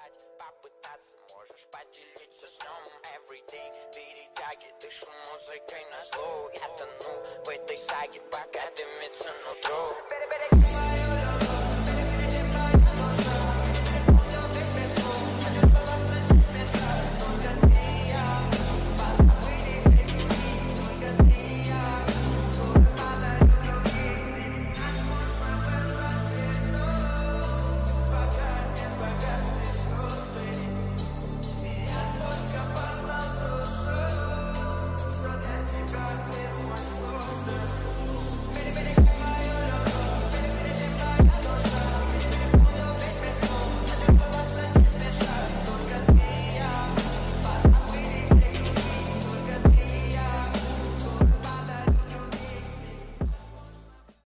сказать, попытаться можешь поделиться сном. Everyday перетяги, дышу музыкой на зло. Я тону в этой саге, пока дымится нутро.